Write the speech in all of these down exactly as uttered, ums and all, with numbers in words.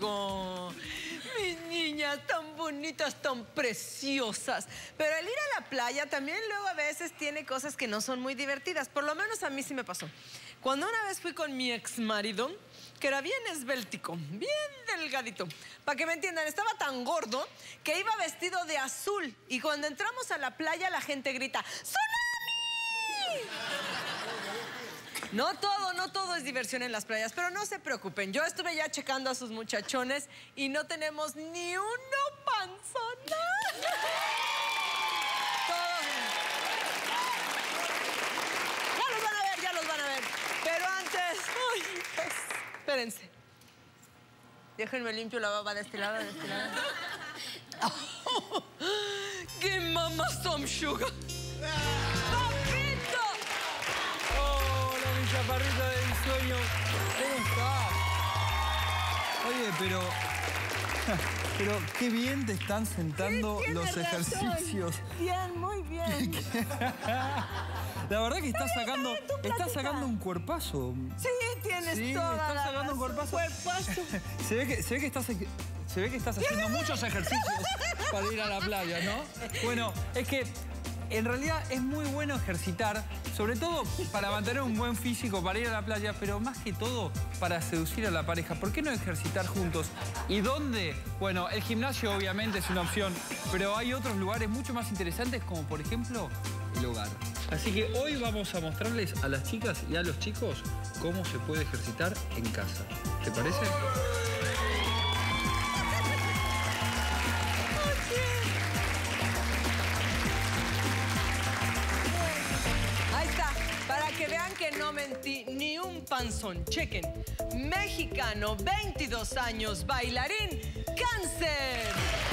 México. Mis niñas tan bonitas, tan preciosas. Pero el ir a la playa también luego a veces tiene cosas que no son muy divertidas. Por lo menos a mí sí me pasó. Cuando una vez fui con mi ex marido, que era bien esbéltico, bien delgadito. Para que me entiendan, estaba tan gordo que iba vestido de azul. Y cuando entramos a la playa, la gente grita, ¡Tsunami! No todo, no todo es diversión en las playas, pero no se preocupen. Yo estuve ya checando a sus muchachones y no tenemos ni uno panzón. Todos. Ya los van a ver, ya los van a ver. Pero antes, ay, pues, espérense. Déjenme limpio la baba de este lado, de este lado. Oh, ¡qué mamazón, sugar! ¡Papito! Hola, mi chaparrita del sueño. ¿Cómo estás? Oye, pero... Pero qué bien te están sentando sí, los ejercicios. Razón. Bien, muy bien. La verdad que estás sacando, estás sacando un cuerpazo. Sí, tienes sí, toda estás la sacando un cuerpazo. cuerpazo. Se ve que, se ve que estás, se ve que estás haciendo muchos ejercicios para ir a la playa, ¿no? Bueno, es que en realidad es muy bueno ejercitar, sobre todo para mantener un buen físico, para ir a la playa, pero más que todo para seducir a la pareja. ¿Por qué no ejercitar juntos? ¿Y dónde? Bueno, el gimnasio obviamente es una opción, pero hay otros lugares mucho más interesantes, como por ejemplo el hogar. Así que hoy vamos a mostrarles a las chicas y a los chicos cómo se puede ejercitar en casa. ¿Te parece? Ahí está, para que vean que no mentí ni un panzón. Chequen, mexicano, veintidós años, bailarín, cáncer.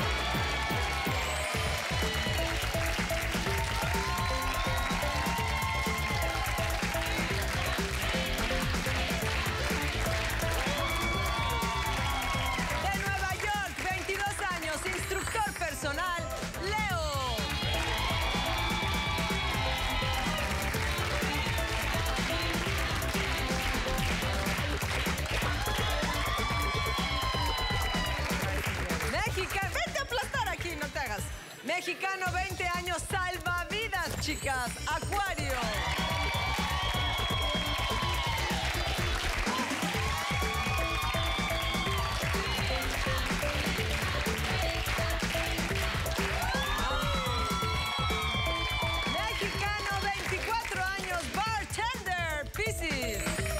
De Nueva York, veintidós años, instructor personal, Leo. Mexicano, veinte años, salvavidas, chicas, Acuario. Mexicano, veinticuatro años, bartender, Piscis.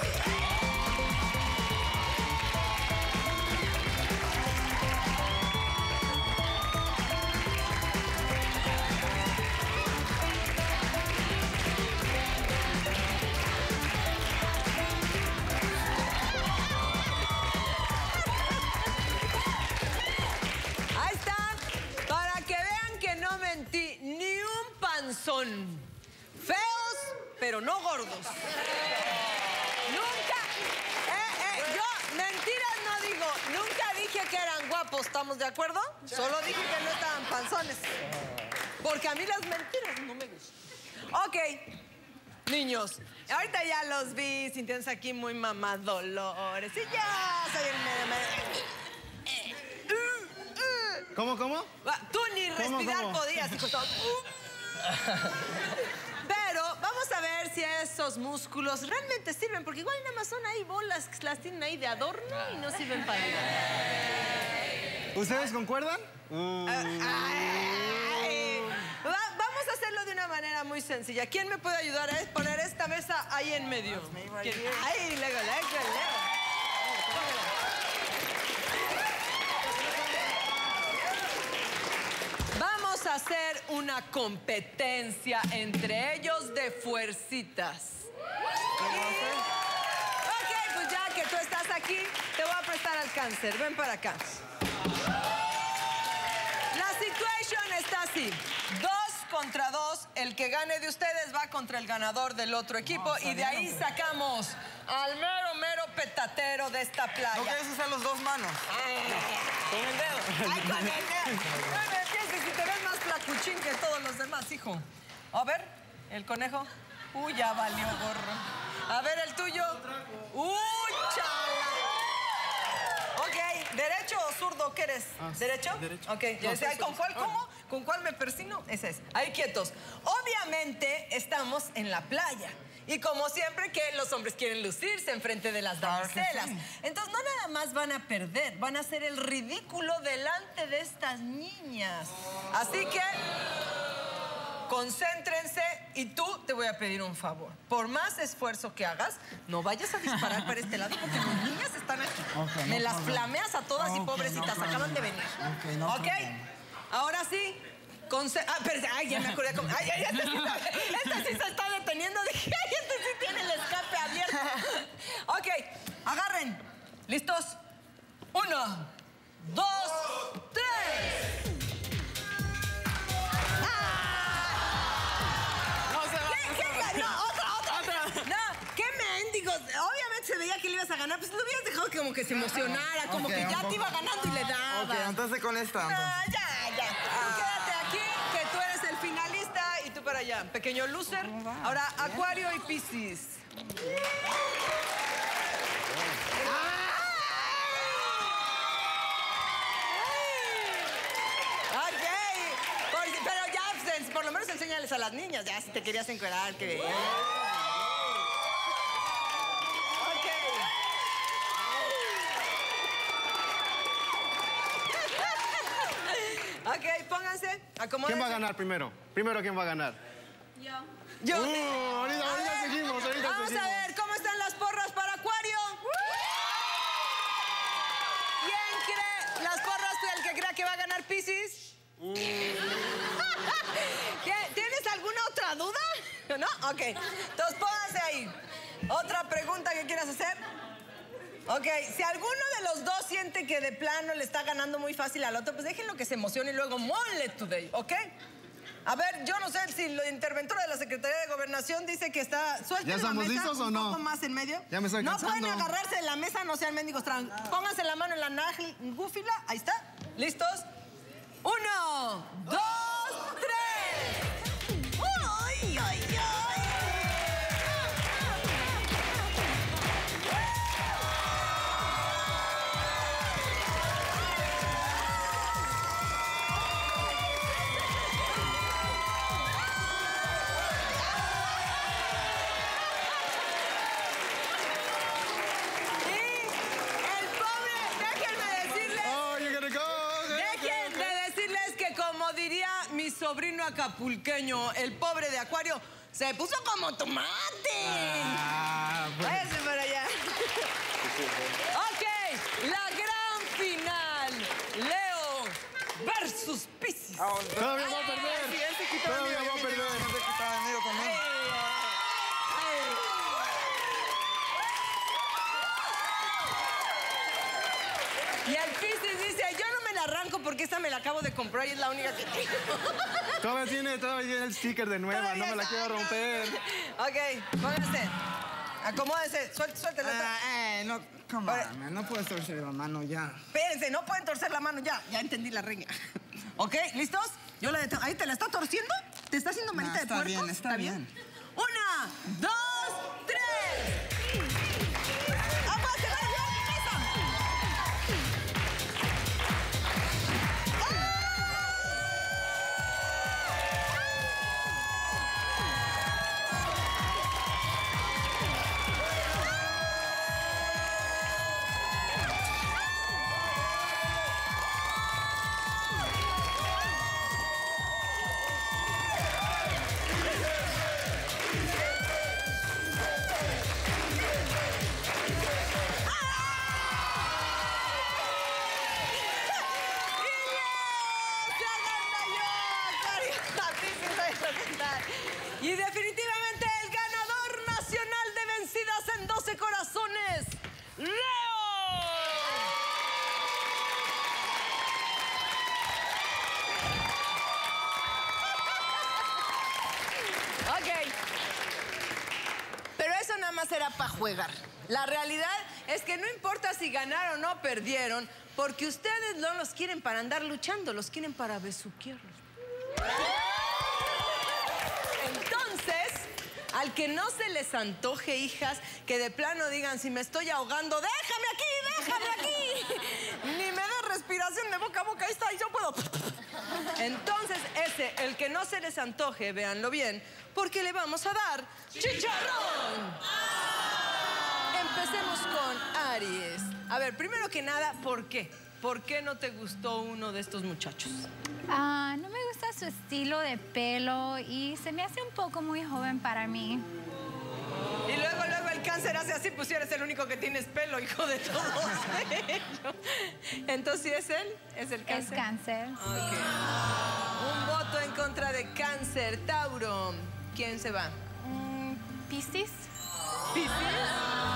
Son feos, pero no gordos. Nunca, eh, eh, yo mentiras no digo, nunca dije que eran guapos, ¿estamos de acuerdo? Solo dije que no estaban panzones. Porque a mí las mentiras no me gustan. Ok, niños, ahorita ya los vi sintiéndose aquí muy mamadolores. Y ya soy el medio... ¿Cómo, cómo? Tú ni respirar ¿Cómo? podías, hijo todo. Pero vamos a ver si esos músculos realmente sirven, porque igual nada más son ahí bolas que las tienen ahí de adorno y no sirven para nada. ¿Ustedes concuerdan? Uh. Ay. Va, vamos a hacerlo de una manera muy sencilla. ¿Quién me puede ayudar a poner esta mesa ahí en medio? ¿Quién? Ay, luego, luego, luego. Vamos a hacer una competencia entre ellos de fuercitas. Ok, pues ya que tú estás aquí, te voy a prestar al cáncer. Ven para acá. La situación está así. Dos contra dos. El que gane de ustedes va contra el ganador del otro equipo. Y de ahí sacamos al mero, mero petatero de esta playa. ¿No quieres usar los dos manos? Con el dedo. Ay, con el dedo. No me empieces si te ves más flacuchín que todos los demás, hijo. A ver, el conejo. Uy, ya valió gorro. A ver, el tuyo. Uy, chala. Ok, derecho qué eres? Ah, ¿Derecho? derecho. Ok, No, ya sé, sí, ¿con sí, cuál sí. cómo? ¿Con cuál me persino? Ese es. Ahí quietos. Obviamente estamos en la playa. Y como siempre que los hombres quieren lucirse enfrente de las Claro que damiselas. sí. Entonces no nada más van a perder, van a hacer el ridículo delante de estas niñas. Así que concéntrense y tú te voy a pedir un favor. Por más esfuerzo que hagas, no vayas a disparar para este lado porque las niñas están aquí. Ok, Me no las problem. flameas a todas y Ok, pobrecitas, no acaban de problem. venir. Ok, no ¿Ok? problem. Ahora sí. Conce- ah, pero, ay, ya me acordé. Cómo, ay, ay, este, sí, este sí se está deteniendo. Dije, ay, este sí tiene el escape abierto. Ok, agarren. ¿Listos? Uno, dos, tres. No se va. ¿Qué, qué ganó? Otra, otra. Otra. No, qué mendigos. Obviamente se veía que le ibas a ganar, pues lo hubieras dejado como que se emocionara, como Ok, que un ya poco. te iba ganando y le dabas. Ok, entonces con esta. No, entonces. ya, ya. Tú quédate aquí, que tú eres el finalista y tú para allá. Pequeño loser. Ahora, Acuario y Piscis. Ok. Por- pero ya, pues, por lo menos enséñales a las niñas. Ya, si te querías encuerar, que... Ok, pónganse, acomódense. ¿Quién va a ganar primero? Primero, ¿quién va a ganar? Yo. Uh, ahorita- A ahorita ver, seguimos, ahorita Vamos seguimos. a ver cómo están las porras para Acuario. ¿Quién cree? Las porras, el que crea que va a ganar Piscis. ¿Qué? ¿Tienes alguna otra duda? ¿No? Ok. Entonces pónganse ahí. ¿Otra pregunta que quieras hacer? Ok, si alguno de los dos siente que de plano le está ganando muy fácil al otro, pues déjenlo que se emocione y luego mole today, ¿ok? A ver, yo no sé si la interventora de la Secretaría de Gobernación dice que está... Suelten ¿Ya la estamos mesa listos o un no? poco más en medio. Ya me estoy No cansando. pueden agarrarse de la mesa, no sean mendigos. tran- Pónganse la mano en la nagúfila. Ahí está. ¿Listos? Uno, dos, tres. ¡Ay, ay, ay! El pobre, déjenme decirles, Oh, you're gonna go. dejen de decirles que como diría mi sobrino acapulqueño, el pobre de Acuario, se puso como tomate. Ah, pues. Váyanse para allá. Ok, la gran final. Leo versus Piscis. Todavía va a perder. Sí, él se quitó el Todavía mío, va a yo me perder. no se quitaba el mío también. Y el Piscis dice, yo no me la arranco porque esta me la acabo de comprar y es la única que tengo. Todavía tiene, todavía tiene el sticker de nueva, no me la quiero romper. Ok, pónganse. Acomódense, suelte, suéltela. Ah, eh, no, come Ahora- on, man, no puedes torcer la mano ya. Espérense, no pueden torcer la mano ya. Ya entendí la regla. ¿Ok? ¿Listos? Yo la detengo. ¿Ahí te la está torciendo? ¿Te está haciendo manita No, de está puerco? bien, está bien. Una, dos, tres. ¡Aguas, se van a llevar mi mesa! Y definitivamente el ganador nacional de vencidas en doce corazones, Leo. Ok. Pero eso nada más era para jugar. La realidad es que no importa si ganaron o perdieron, porque ustedes no los quieren para andar luchando, los quieren para besuquearlos. Entonces, al que no se les antoje, hijas, que de plano digan, si me estoy ahogando, déjame aquí, déjame aquí. Ni me des respiración de boca a boca. Ahí está, y yo puedo. Entonces, ese, el que no se les antoje, véanlo bien, porque le vamos a dar chicharrón. Empecemos con Aries. A ver, primero que nada, ¿por qué? ¿Por qué no te gustó uno de estos muchachos? Ah, no me gusta su estilo de pelo y se me hace un poco muy joven para mí. Y luego, luego el cáncer hace así, pues si eres el único que tienes pelo, hijo de todos ellos. Entonces, ¿sí es él? ¿Es el cáncer? Es cáncer. Ok. Un voto en contra de cáncer. Tauro, ¿quién se va? Mm, Piscis. ¿Piscis?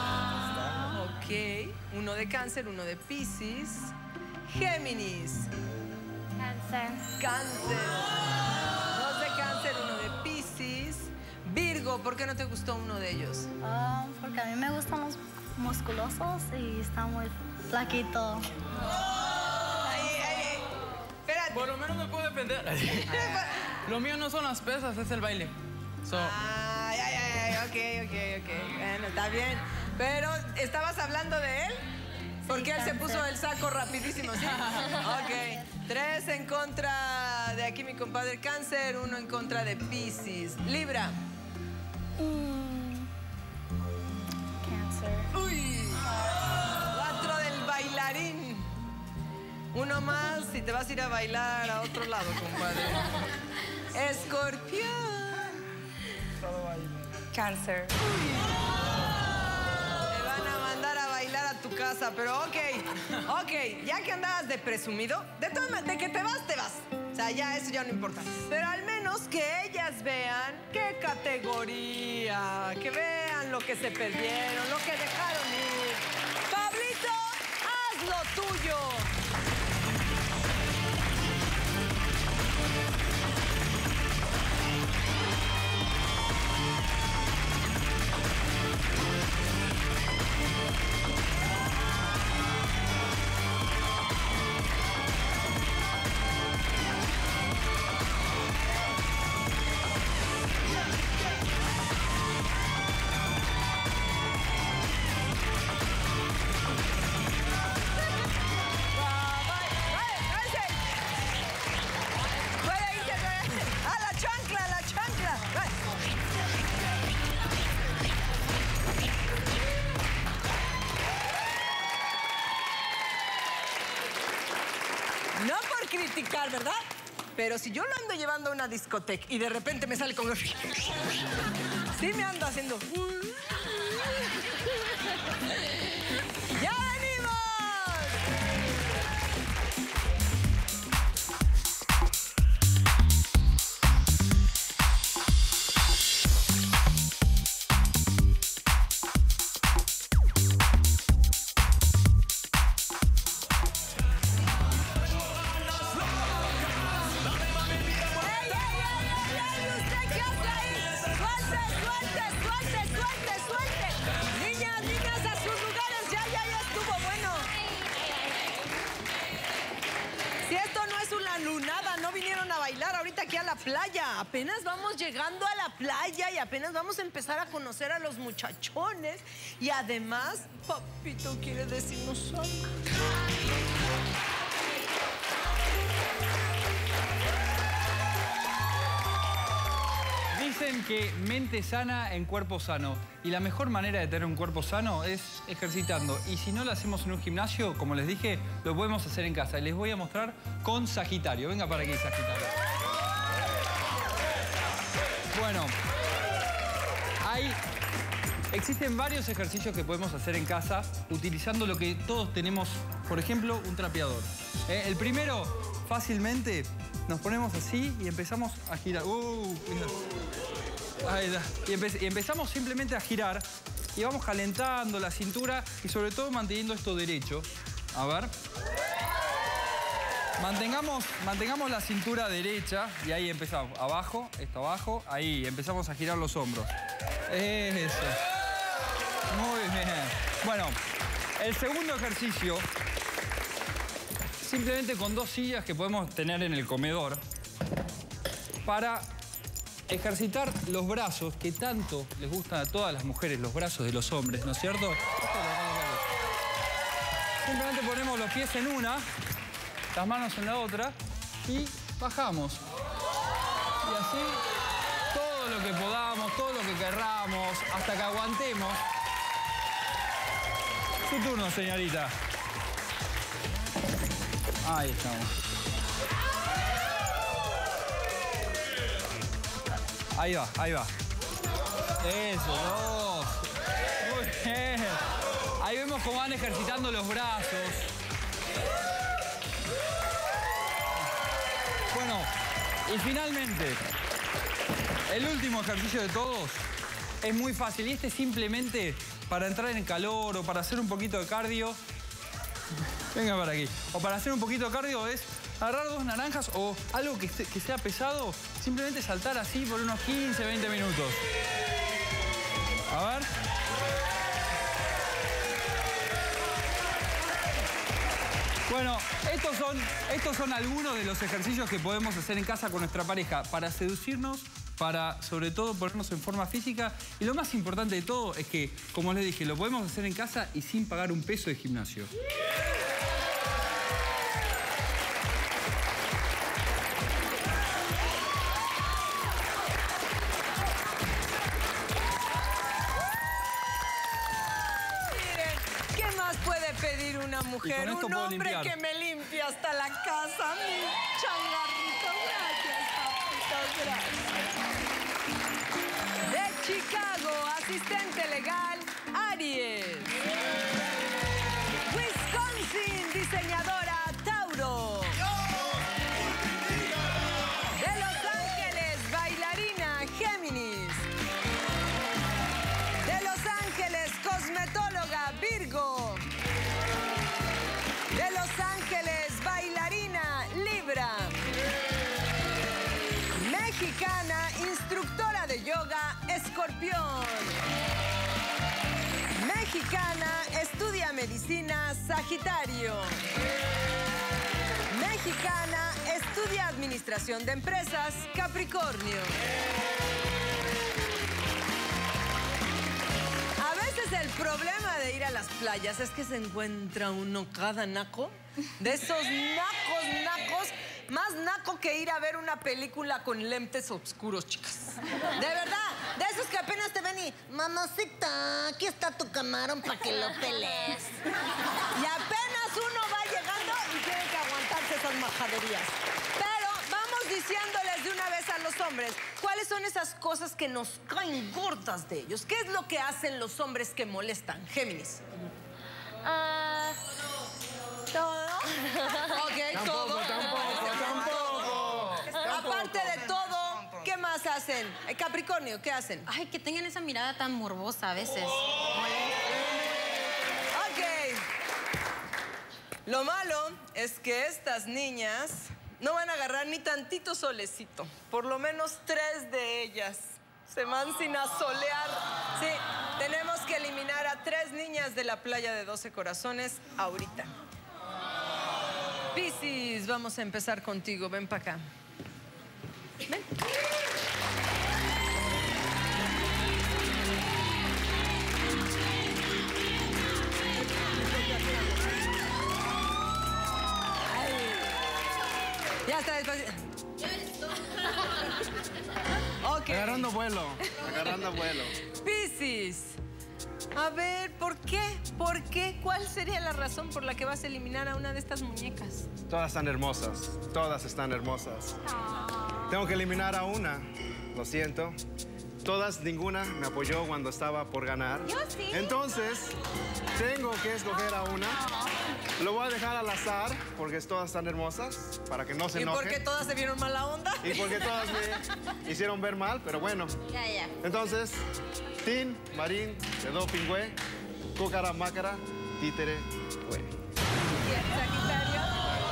Ok. Uno de cáncer, uno de Piscis. Géminis. Cáncer. Cáncer. Dos de cáncer, uno de Piscis. Virgo, ¿por qué no te gustó uno de ellos? Ah, porque a mí me gustan los musculosos y está muy flaquito. Ay, ay, ay. Espérate. Por lo menos me puedo defender. Lo mío no son las pesas, es el baile. So, Ay, ay, ay, ay, ok, ok, ok. Bueno, está bien. Pero, ¿estabas hablando de él? Porque él se puso el saco rapidísimo, ¿sí? Ok. Tres en contra de aquí mi compadre Cáncer, uno en contra de Piscis. Libra. Mm, Cáncer. Uy. Cuatro del bailarín. Uno más y te vas a ir a bailar a otro lado, compadre. Escorpión. Cáncer. Te van a mandar a bailar a tu casa, pero ok. Ok, ya que andabas de presumido, de, todas man- de que te vas, te vas. O sea, ya eso ya no importa. Pero al menos que ellas vean qué categoría, que vean lo que se perdieron, lo que dejaron ir. Pablito, haz lo tuyo. No por criticar, ¿verdad? Pero si yo lo ando llevando a una discoteca y de repente me sale con... Sí me ando haciendo... ¡Ya venimos! ¡Ey, ey, ey, ey, ey! ¿Usted qué hace ahí? ¡Suelte, suelte, suelte, suelte, suelte! Niñas, niñas, a sus lugares. Ya, ya, ya estuvo bueno. Si esto no es una lunada, no vinieron a bailar ahorita aquí a la playa. Apenas vamos llegando a la playa y apenas vamos a empezar a conocer a los muchachones. Y además, papito quiere decirnos algo. Dicen que mente sana en cuerpo sano. Y la mejor manera de tener un cuerpo sano es ejercitando. Y si no lo hacemos en un gimnasio, como les dije, lo podemos hacer en casa. Y les voy a mostrar con Sagitario. Venga para aquí, Sagitario. Bueno, hay... existen varios ejercicios que podemos hacer en casa utilizando lo que todos tenemos, por ejemplo, un trapeador. Eh, el primero, fácilmente, nos ponemos así y empezamos a girar. Uh, mira. Ahí está. Y, empe y empezamos simplemente a girar y vamos calentando la cintura y sobre todo manteniendo esto derecho. A ver. Mantengamos, mantengamos la cintura derecha y ahí empezamos. Abajo, esto abajo, ahí empezamos a girar los hombros. Eso. Muy bien. Bueno, el segundo ejercicio, simplemente con dos sillas que podemos tener en el comedor, para ejercitar los brazos, que tanto les gustan a todas las mujeres, los brazos de los hombres, ¿no es cierto? Simplemente ponemos los pies en una las manos en la otra y bajamos. Y así todo lo que podamos, todo lo que querramos, hasta que aguantemos. Su turno, señorita. Ahí estamos. Ahí va, ahí va. Eso, dos. Muy bien. Ahí vemos cómo van ejercitando los brazos. Bueno, y finalmente, el último ejercicio de todos es muy fácil. Y este simplemente para entrar en calor o para hacer un poquito de cardio. Venga para aquí. O para hacer un poquito de cardio es agarrar dos naranjas o algo que, que sea pesado. Simplemente saltar así por unos quince, veinte minutos. A ver. Bueno, estos son, estos son algunos de los ejercicios que podemos hacer en casa con nuestra pareja para seducirnos, para sobre todo ponernos en forma física. Y lo más importante de todo es que, como les dije, lo podemos hacer en casa y sin pagar un peso de gimnasio. Pedir una mujer, un hombre limpiar. Que me limpie hasta la casa, mi changarrito. Gracias, papito, gracias. De Chicago, asistente legal, Aries. Wisconsin, diseñadora, Tauro. De Los Ángeles, bailarina, Géminis. De Los Ángeles, cosmetóloga, Virgo. De Los Ángeles, bailarina, Libra. Mexicana, instructora de yoga, Escorpión. Mexicana, estudia medicina, Sagitario. Mexicana, estudia administración de empresas, Capricornio. El problema de ir a las playas es que se encuentra uno cada naco. De esos nacos, nacos. Más naco que ir a ver una película con lentes oscuros, chicas. De verdad. De esos que apenas te ven y... Mamacita, aquí está tu camarón para que lo peles. Y apenas uno va llegando y tiene que aguantarse esas majaderías. Pero vamos diciéndoles de una vez a los hombres, ¿cuáles son esas cosas que nos caen gordas de ellos? ¿Qué es lo que hacen los hombres que molestan? Géminis. Ah, ¿todo? Ok, Tampoco, todo. tampoco, tampoco. Aparte de todo, ¿qué más hacen? Eh, Capricornio, ¿qué hacen? Ay, que tengan esa mirada tan morbosa a veces. Ok. Lo malo es que estas niñas no van a agarrar ni tantito solecito. Por lo menos tres de ellas se van sin asolear. Sí, tenemos que eliminar a tres niñas de la playa de doce corazones ahorita. Piscis, vamos a empezar contigo. Ven para acá. Ven. Ya está despacio. Ok. Agarrando vuelo, agarrando vuelo. Piscis. A ver, ¿por qué? ¿Por qué? ¿Cuál sería la razón por la que vas a eliminar a una de estas muñecas? Todas están hermosas, todas están hermosas. Tengo que eliminar a una, lo siento. Todas, ninguna me apoyó cuando estaba por ganar. Yo sí. Entonces, tengo que escoger a una. Lo voy a dejar al azar, porque todas están hermosas, para que no se ¿Y enojen. por qué todas se vieron mala onda? Y porque todas me hicieron ver mal, pero bueno. Ya, ya. Entonces, Tin, Marín, Dedo Pingüe, Cúcara, Mácara, Títere, Güey. Bien, Sagitario.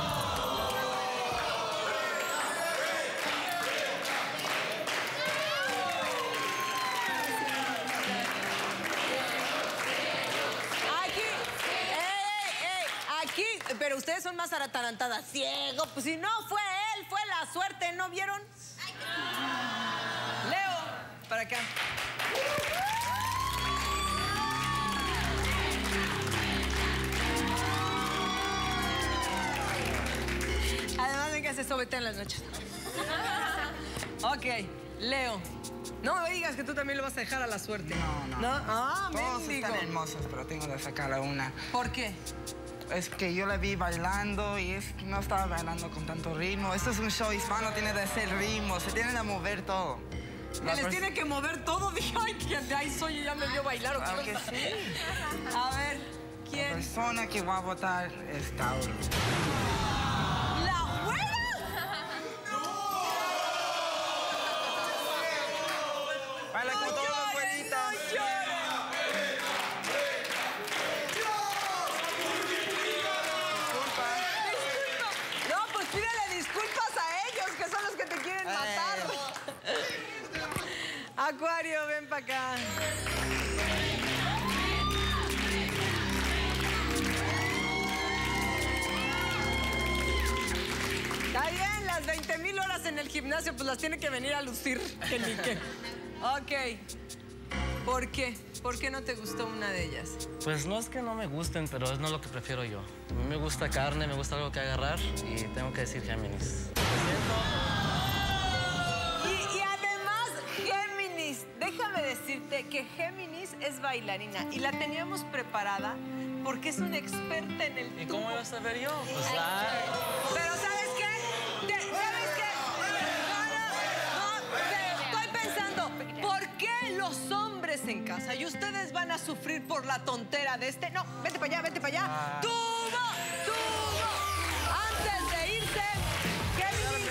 Aquí, ey, ey, aquí, pero ustedes son más atarantadas. Ciego, pues si no fue él, fue la suerte, ¿no vieron? Leo, para acá. que hace sobeta en las noches. Ok, Leo. No me digas que tú también lo vas a dejar a la suerte. No, no. ¿No? Ah, Todos mendigo. están hermosos, pero tengo que sacarle una. ¿Por qué? Es que yo la vi bailando y es que no estaba bailando con tanto ritmo. Esto es un show hispano, tiene de ser ritmo, se tiene de mover todo. Que les tiene que mover todo. Dije, ay, que de ahí soy y ya me vio bailar. ¿O qué Claro que onda? sí. A ver, La ¿quién? persona que va a votar es Tauro. ¡La güera! Baila con todos los güeritos. No lloren. Disculpa. Disculpa. No, pues pídele disculpas a ellos, que son los que te quieren matar. Acuario, ven para acá. Está bien, las veinte mil horas en el gimnasio, pues las tiene que venir a lucir. Que ni qué. Ok. ¿Por qué? ¿Por qué no te gustó una de ellas? Pues no es que no me gusten, pero es no lo que prefiero yo. A mí me gusta carne, me gusta algo que agarrar y tengo que decir Géminis. Y, y además, Géminis, déjame decirte que Géminis es bailarina y la teníamos preparada porque es una experta en el ¿Y tubo. cómo iba a saber yo? Pues, ah, Pero ¿sabes qué? Te- ¿Sabes qué? No, no, no, te- estoy pensando, ¿por qué los hombres en casa y ustedes van a sufrir por la tontera de este? No, vete para allá, vete para allá. ¡Tubo! ¡Tubo! Antes de irse, Géminis.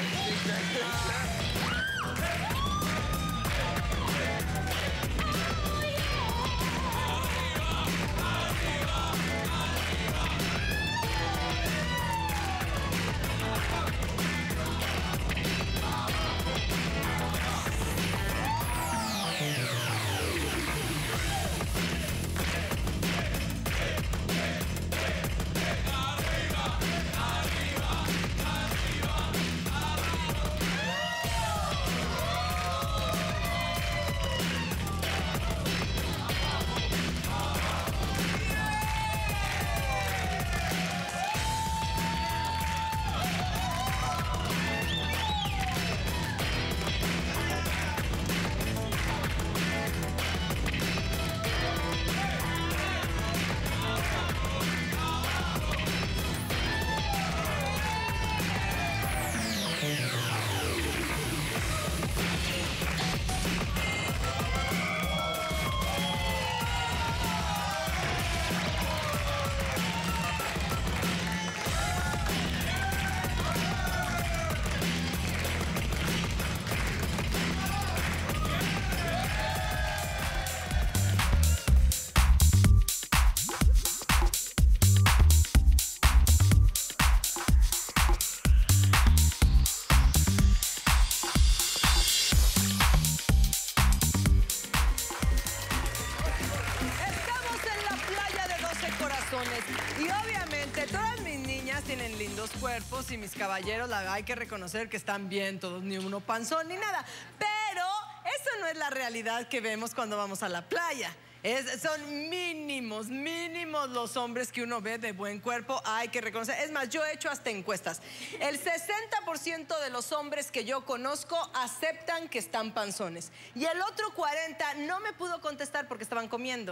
Y obviamente todas mis niñas tienen lindos cuerpos y mis caballeros, la, hay que reconocer que están bien todos, ni uno panzón ni nada. Pero eso no es la realidad que vemos cuando vamos a la playa. Es, son mínimos, mínimos los hombres que uno ve de buen cuerpo, hay que reconocer. Es más, yo he hecho hasta encuestas. El sesenta por ciento de los hombres que yo conozco aceptan que están panzones. Y el otro cuarenta por ciento no me pudo contestar porque estaban comiendo.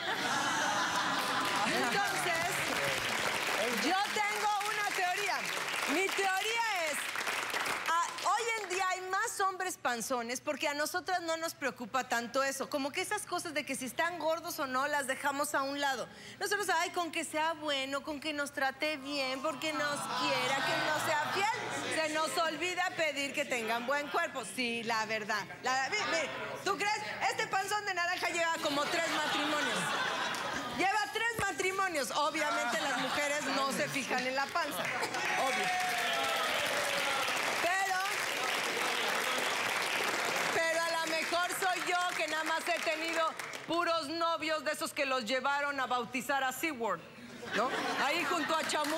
Entonces, yo tengo una teoría. Mi teoría es, ah, hoy en día hay más hombres panzones porque a nosotras no nos preocupa tanto eso. Como que esas cosas de que si están gordos o no, las dejamos a un lado. Nosotros, ay, con que sea bueno, con que nos trate bien, porque nos quiera, que nos sea fiel. Se nos olvida pedir que tengan buen cuerpo. Sí, la verdad. La, mi, mi, ¿tú crees? Este panzón de naranja lleva como tres matrimonios. Lleva tres matrimonios. Obviamente las mujeres no se fijan en la panza. Obvio. Pero, pero a lo mejor soy yo que nada más he tenido puros novios de esos que los llevaron a bautizar a SeaWorld, ¿no? Ahí junto a Chamu.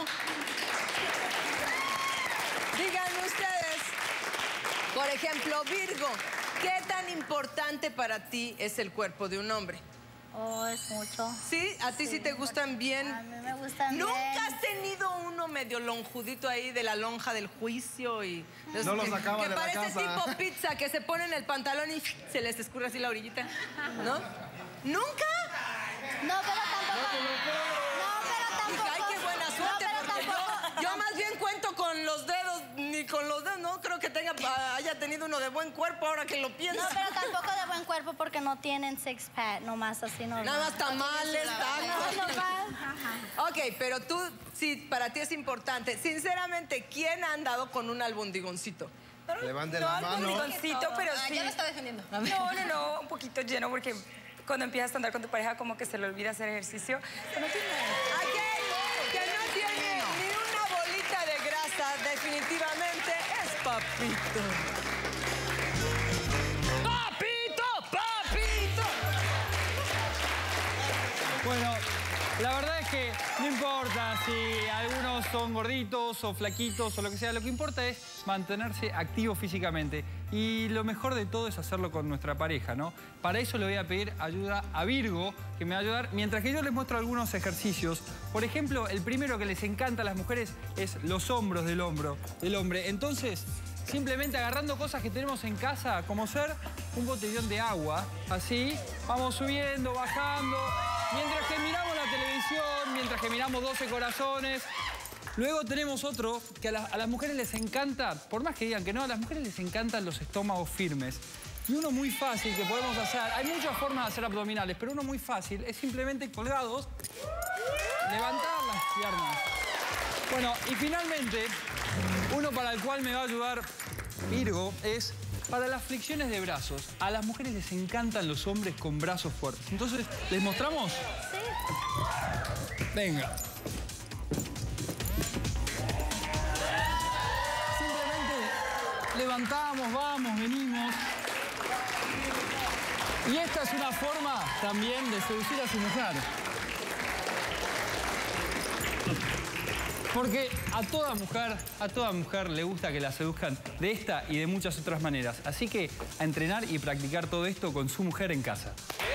Díganme ustedes, por ejemplo, Virgo, ¿qué tan importante para ti es el cuerpo de un hombre? Oh, es mucho. ¿Sí? ¿A ti sí, sí te gustan bien? A mí me gustan ¿Nunca bien. has tenido uno medio lonjudito ahí de la lonja del juicio? Y no los sacaba que de la casa. Que parece tipo pizza, que se pone en el pantalón y se les escurre así la orillita, ¿no? ¿Nunca? No, pero tampoco. No, pero tampoco. Ay, qué buena suerte, no, pero porque tampoco. yo, yo más bien cuento con los dedos, ni con los dedos, no creo que tenga, haya tenido uno de buen cuerpo ahora que lo pienso. No, pero tampoco de buen cuerpo porque no tienen six pack, nomás así normal. Nada más tamales, tacos. No, normal. Ok, pero tú, sí, para ti es importante. Sinceramente, ¿quién ha andado con un albondigoncito? Levante no, la mano. albondigoncito, pero Ah, sí. ya lo está defendiendo. No, no, no, un poquito lleno porque cuando empiezas a andar con tu pareja como que se le olvida hacer ejercicio. Pero no tiene nada. Aquel que no tiene ni una bolita de grasa, definitivamente es Papito. ¡Papito! ¡Papito! Bueno, la verdad es que no importa si algunos son gorditos o flaquitos o lo que sea, lo que importa es mantenerse activo físicamente. Y lo mejor de todo es hacerlo con nuestra pareja, ¿no? Para eso le voy a pedir ayuda a Virgo, que me va a ayudar, mientras que yo les muestro algunos ejercicios. Por ejemplo, el primero que les encanta a las mujeres es los hombros del hombro, del hombre. Entonces, simplemente agarrando cosas que tenemos en casa, como ser un botellón de agua, así, vamos subiendo, bajando, mientras que miramos la televisión, mientras que miramos doce corazones. Luego tenemos otro que a, la, a las mujeres les encanta, por más que digan que no, a las mujeres les encantan los estómagos firmes. Y uno muy fácil que podemos hacer, hay muchas formas de hacer abdominales, pero uno muy fácil es simplemente colgados, levantar las piernas. Bueno, y finalmente, uno para el cual me va a ayudar Virgo es para las flexiones de brazos. A las mujeres les encantan los hombres con brazos fuertes. Entonces, ¿les mostramos? Sí. Venga. Simplemente levantamos, vamos, venimos. Y esta es una forma también de seducir a su mujer. Porque a toda mujer, a toda mujer le gusta que la seduzcan de esta y de muchas otras maneras. Así que a entrenar y practicar todo esto con su mujer en casa.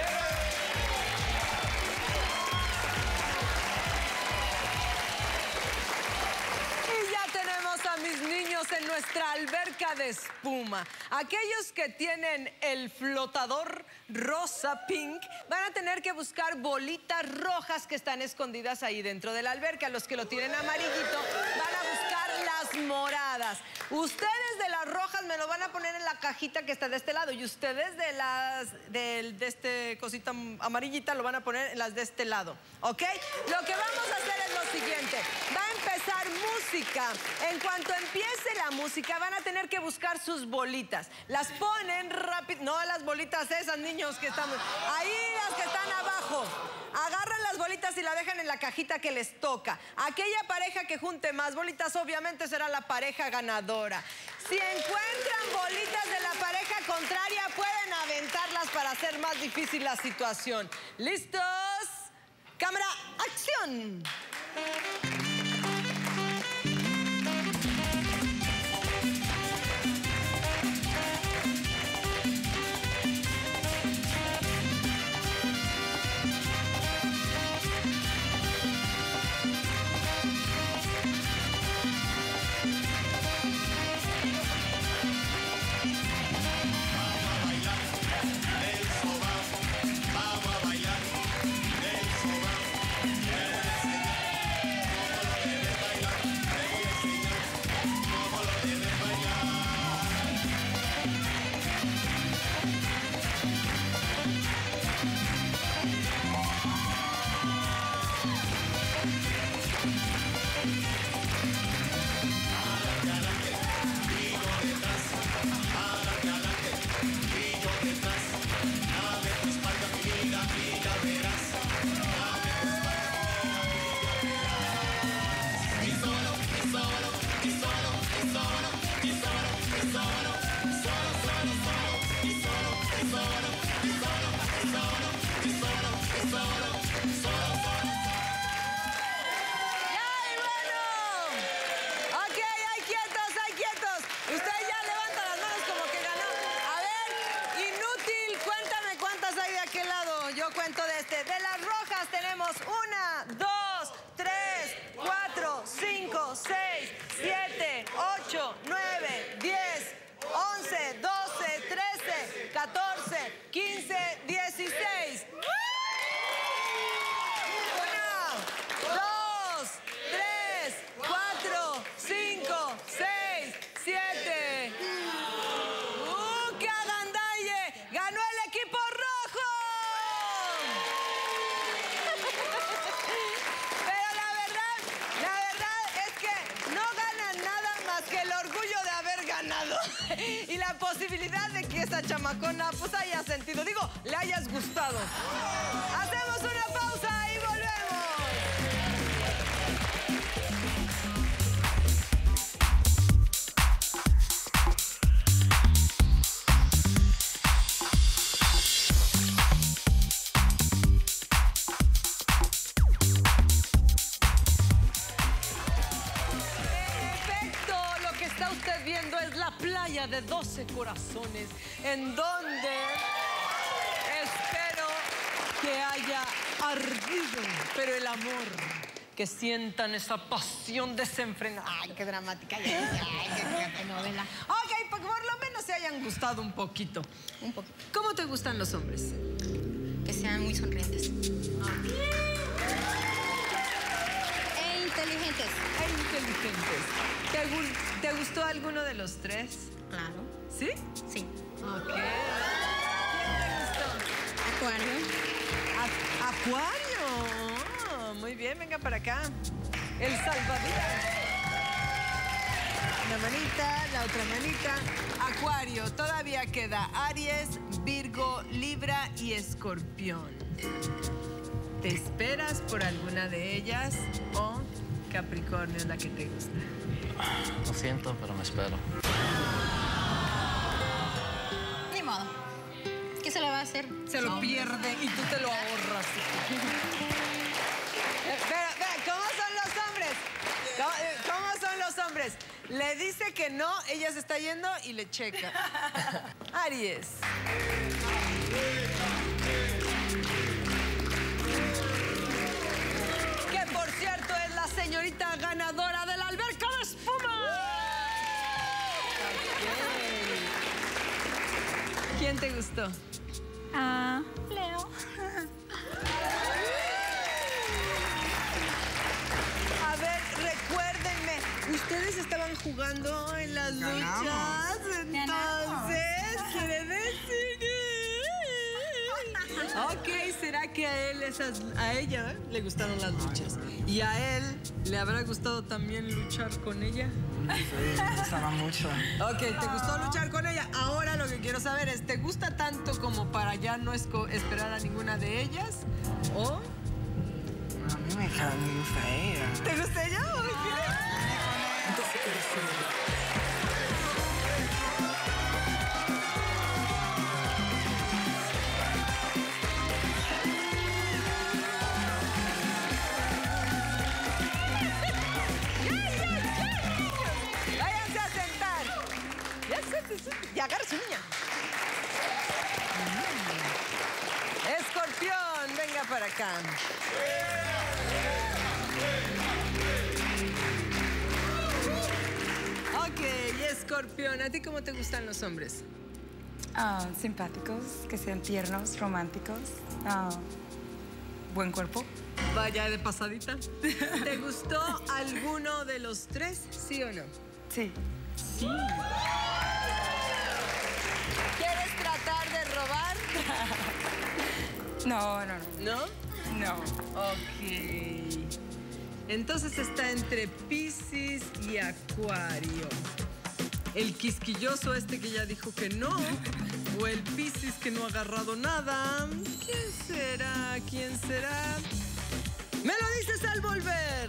Y ya tenemos a mis niños en nuestra alberca de espuma. Aquellos que tienen el flotador rosa pink van a tener que buscar bolitas rojas que están escondidas ahí dentro de la alberca. Los que lo tienen amarillito van a buscar las moradas. Ustedes de las rojas me lo van a poner en la cajita que está de este lado y ustedes de las de, de este cosita amarillita lo van a poner en las de este lado, ¿ok? Lo que vamos a hacer es lo siguiente. Va a empezar música. En cuanto empiece la música van a tener que buscar sus bolitas. Las ponen rápido, no las bolitas esas, niños que están ahí, las que están abajo. Agarran las bolitas y la dejan en la cajita que les toca. Aquella pareja que junte más bolitas obviamente será la pareja ganadora. Si encuentran bolitas de la pareja contraria pueden aventarlas para hacer más difícil la situación. ¿Listos? Cámara, acción. Una, dos, tres, cuatro, cinco, seis, siete, ocho, nueve, diez, once, doce, trece, catorce, quince, dieciséis. Una, dos, tres, cuatro, cinco, seis, siete. ¡Uh, qué agandalle! ¡Ganó el equipo rojo! Pero la verdad, la verdad es que no ganan nada más que el orgullo de haber ganado. Y la posibilidad de que esa chamacona pues haya sentido, digo, le hayas gustado. Hacemos una pausa y volvemos. Usted viendo es la playa de doce corazones, en donde espero que haya ardido, pero el amor, que sientan esa pasión desenfrenada. Ay, qué dramática. Ay, qué, qué novela. Ok, pues por lo menos se hayan gustado un poquito. Un poquito. ¿Cómo te gustan los hombres? Que sean muy sonrientes. E inteligentes. E inteligentes. ¿Te, gu- ¿Te gustó alguno de los tres? Claro. ¿Sí? Sí. Ok. ¿Quién te gustó? Acuario. A- Acuario. Oh, muy bien, venga para acá. El salvavidas. Una manita, la otra manita. Acuario, todavía queda Aries, Virgo, Libra y Escorpión. ¿Te esperas por alguna de ellas o Capricornio es la que te gusta? Lo siento, pero me espero. Ni modo. ¿Qué se le va a hacer? Se lo pierde y tú te lo ahorras. Pero, pero, ¿cómo son los hombres? ¿Cómo, eh, ¿Cómo son los hombres? Le dice que no, ella se está yendo y le checa. Aries. Que por cierto es la señorita ganadora de la alberca de espuma. Okay. ¿Quién te gustó? Ah, Leo. A ver, recuérdenme, ustedes estaban jugando en las Ganamos. luchas, entonces quiere decir que... Ok, ¿será que a él esas, a ella le gustaron las luchas? ¿Y a él le habrá gustado también luchar con ella? Sí, me gustaba mucho. Ok, ¿te gustó luchar con ella? Ahora lo que quiero saber es, ¿te gusta tanto como para ya no esco- esperar a ninguna de ellas? ¿O A mí me, ca- me gusta ella. te gusta ella? Muy bien. Váyanse a sentar. Ya siéntese, ya agarra su niña. Mm. Escorpión, venga para acá. Ok, Escorpión, ¿a ti cómo te gustan los hombres? Ah, simpáticos, que sean tiernos, románticos. Ah, buen cuerpo. Vaya de pasadita. ¿Te gustó alguno de los tres, sí o no? Sí. Sí. ¿Quieres tratar de robar? No, no, no. ¿No? No. Ok. Entonces está entre Piscis y Acuario. El quisquilloso este que ya dijo que no. O el Piscis que no ha agarrado nada. ¿Quién será? ¿Quién será? ¡Me lo dices al volver!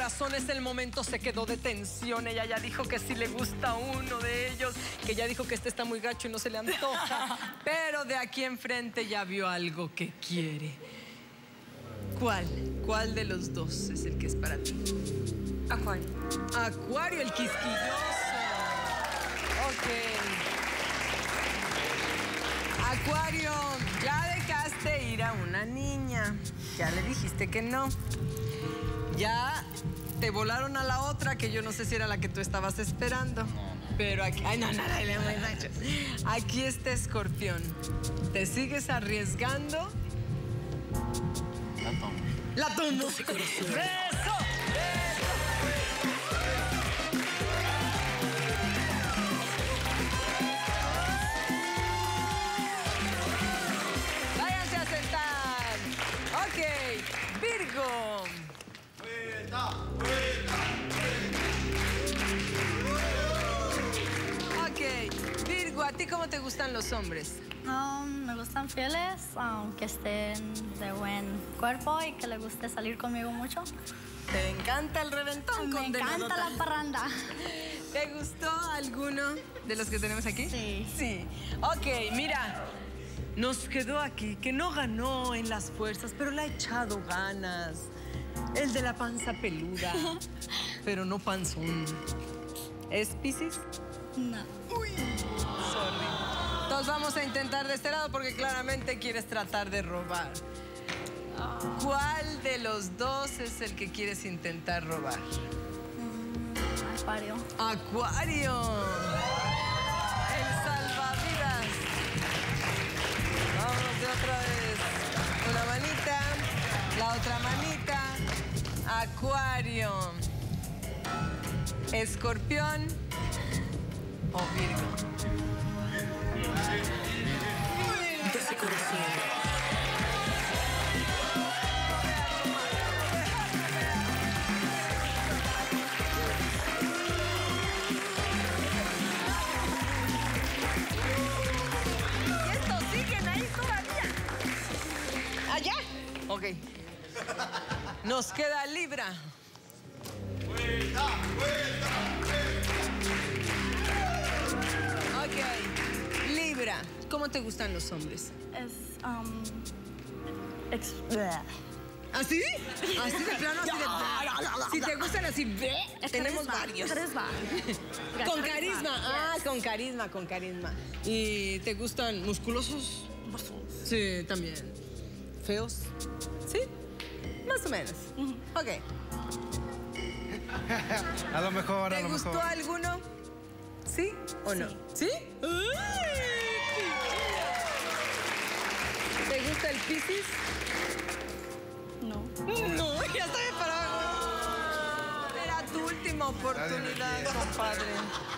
corazón, es el momento, se quedó de tensión. Ella ya dijo que sí le gusta uno de ellos, que ya dijo que este está muy gacho y no se le antoja. Pero de aquí enfrente ya vio algo que quiere. ¿Cuál? ¿Cuál de los dos es el que es para ti? Acuario. Acuario, el quisquilloso. Ok. Acuario, ya dejaste ir a una niña. Ya le dijiste que no. Ya te volaron a la otra, que yo no sé si era la que tú estabas esperando. Pero aquí... Ay, no, no, no, no, no. Aquí está Escorpión. ¿Te sigues arriesgando? La tomo. La tomo. ¡Beso! Váyanse a sentar. Ok, Virgo. Ok, Virgo, ¿a ti cómo te gustan los hombres? Um, me gustan fieles, aunque estén de buen cuerpo y que les guste salir conmigo mucho. ¿Te encanta el reventón? Me encanta la parranda. ¿Te gustó alguno de los que tenemos aquí? Sí. Sí. Ok, mira, nos quedó aquí que no ganó en las fuerzas, pero le ha echado ganas. El de la panza peluda, pero no panzón. ¿Es Piscis? No. Uy, sorry. Entonces vamos a intentar de este lado porque claramente quieres tratar de robar. ¿Cuál de los dos es el que quieres intentar robar? Mm, acuario. Acuario. El salvavidas. Vamos de otra vez. Una manita, la otra manita. Acuario. Escorpión o Virgo. Doce corazones. ¿Y estos siguen ahí todavía? ¿Allá? Ok. Nos queda Libra. Ok. Libra, ¿cómo te gustan los hombres? Es, um... Ex... bleh. ¿Así? ¿Así de plano? ¿Así de... Si te gustan así, ve, tenemos Carisma, varios. carisma. Con carisma. Ah, con carisma, con carisma. ¿Y te gustan musculosos? Sí, también. ¿Feos? Sí, más o menos. Ok. A lo mejor, a ¿Te lo gustó mejor. alguno? ¿Sí o no? ¿Sí? ¿Te gusta el Piscis? No. No, ya está de parado. Era tu última oportunidad, compadre.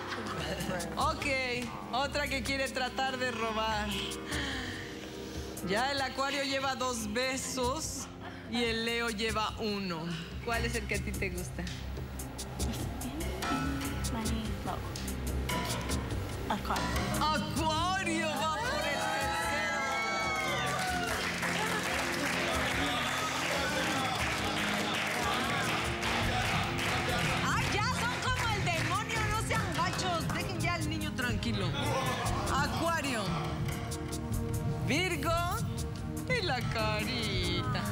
Ok, otra que quiere tratar de robar. Ya el Acuario lleva dos besos y el Leo lleva uno. ¿Cuál es el que a ti te gusta? Mani, no. Acuario. Acuario va por el tercero. Ah, ya son como el demonio, no sean gachos. Dejen ya al niño tranquilo. Acuario. Virgo y la carita.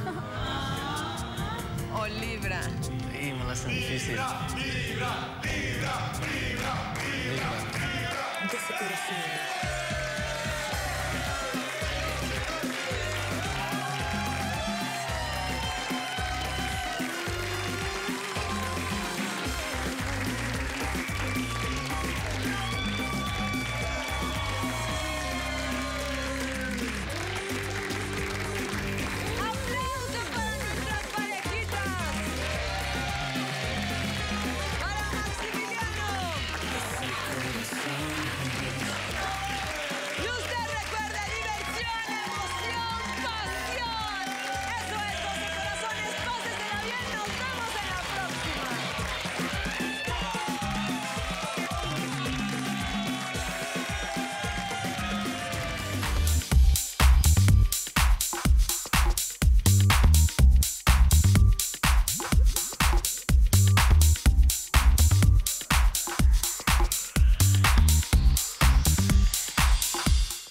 O Libra. Sí, me la hacen difícil. Libra, Libra, Libra, Libra, Libra. Doce corazones.